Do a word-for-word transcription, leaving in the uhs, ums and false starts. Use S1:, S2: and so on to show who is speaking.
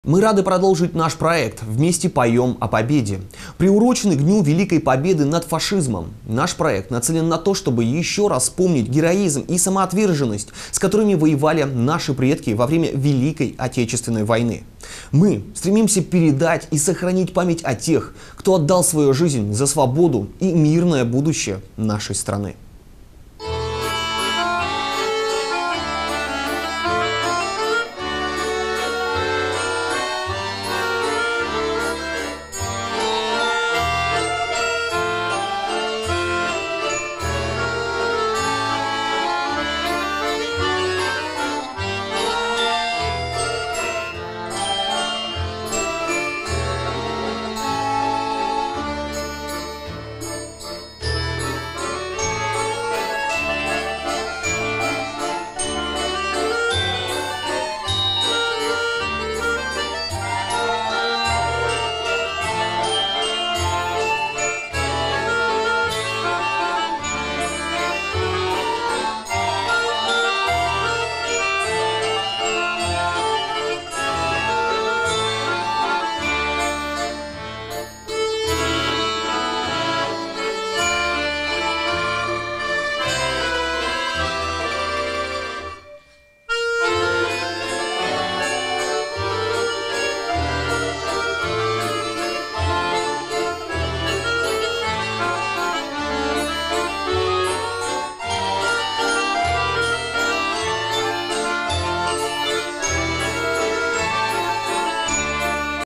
S1: Мы рады продолжить наш проект «Вместе поем о победе». Приуроченный к Дню Великой Победы над фашизмом, наш проект нацелен на то, чтобы еще раз вспомнить героизм и самоотверженность, с которыми воевали наши предки во время Великой Отечественной войны. Мы стремимся передать и сохранить память о тех, кто отдал свою жизнь за свободу и мирное будущее нашей страны.